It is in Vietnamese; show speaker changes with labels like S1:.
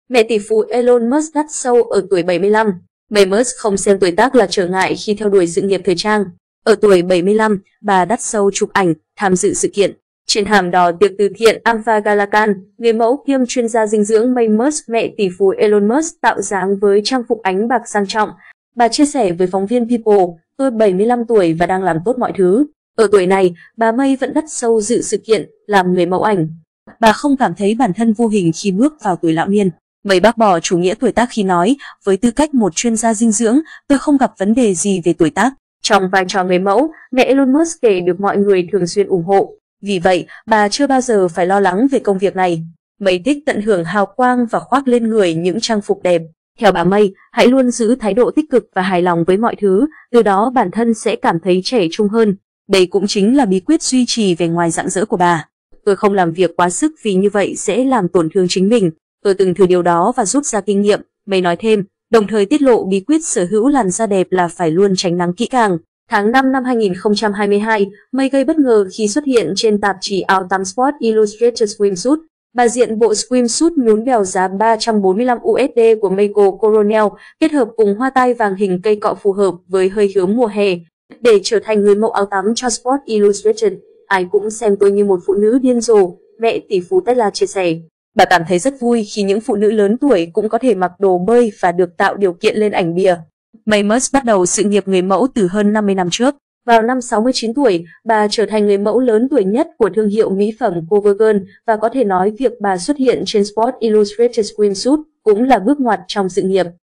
S1: Mẹ tỷ phú Elon Musk đắt sâu ở tuổi 75. Bà Musk không xem tuổi tác là trở ngại khi theo đuổi sự nghiệp thời trang. Ở tuổi 75, bà đắt sâu chụp ảnh, tham dự sự kiện. Trên thảm đỏ tiệc từ thiện Alpha Galakan, người mẫu kiêm chuyên gia dinh dưỡng May Musk, mẹ tỷ phú Elon Musk tạo dáng với trang phục ánh bạc sang trọng. Bà chia sẻ với phóng viên People, tôi 75 tuổi và đang làm tốt mọi thứ. Ở tuổi này, bà May vẫn đắt sâu dự sự kiện, làm người mẫu ảnh. Bà không cảm thấy bản thân vô hình khi bước vào tuổi lão niên. May bác bỏ chủ nghĩa tuổi tác khi nói, với tư cách một chuyên gia dinh dưỡng, tôi không gặp vấn đề gì về tuổi tác. Trong vai trò người mẫu, mẹ Elon Musk kể được mọi người thường xuyên ủng hộ. Vì vậy, bà chưa bao giờ phải lo lắng về công việc này. May thích tận hưởng hào quang và khoác lên người những trang phục đẹp. Theo bà May, hãy luôn giữ thái độ tích cực và hài lòng với mọi thứ, từ đó bản thân sẽ cảm thấy trẻ trung hơn. Đây cũng chính là bí quyết duy trì vẻ ngoài rạng rỡ của bà. Tôi không làm việc quá sức vì như vậy sẽ làm tổn thương chính mình. Tôi từng thử điều đó và rút ra kinh nghiệm, May nói thêm, đồng thời tiết lộ bí quyết sở hữu làn da đẹp là phải luôn tránh nắng kỹ càng. Tháng 5 năm 2022, May gây bất ngờ khi xuất hiện trên tạp chí Autumn Sport Illustrated Swimsuit. Bà diện bộ swimsuit nhún bèo giá 345 USD của Michael Coronel, kết hợp cùng hoa tai vàng hình cây cọ phù hợp với hơi hướng mùa hè. Để trở thành người mẫu áo tắm cho Sport Illustrated, ai cũng xem tôi như một phụ nữ điên rồ, mẹ tỷ phú Tesla chia sẻ. Bà cảm thấy rất vui khi những phụ nữ lớn tuổi cũng có thể mặc đồ bơi và được tạo điều kiện lên ảnh bìa. May Musk bắt đầu sự nghiệp người mẫu từ hơn 50 năm trước. Vào năm 69 tuổi, bà trở thành người mẫu lớn tuổi nhất của thương hiệu mỹ phẩm CoverGirl và có thể nói việc bà xuất hiện trên Sport Illustrated Swimsuit cũng là bước ngoặt trong sự nghiệp.